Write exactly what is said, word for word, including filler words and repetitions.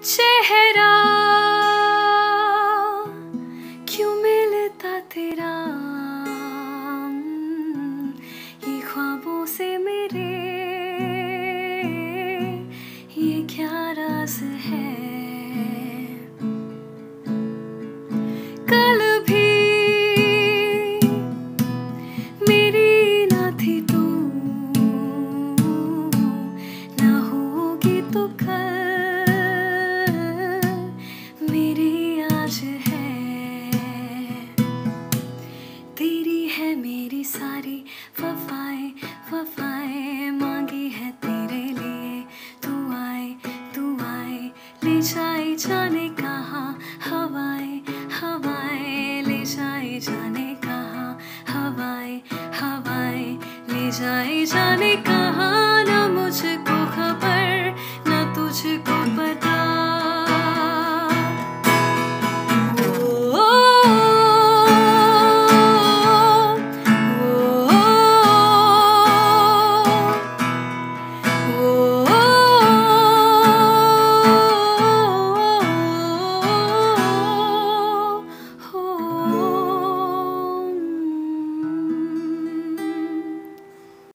चेहरा क्यों मिलता तेरा ये ख्वाबों से मेरे, ये क्या राज है। कल भी मेरी ना थी तू, ना होगी तो कल मेरी आज है। तेरी है मेरी सारी वफाएं वफाएं, मांगी है तेरे लिए तू आए तू आए। ले जाए जाने कहाँ हवाएं हवाएं, ले जाए जाने कहाँ हवाएं हवाएं, ले जाए जाने कहाँ।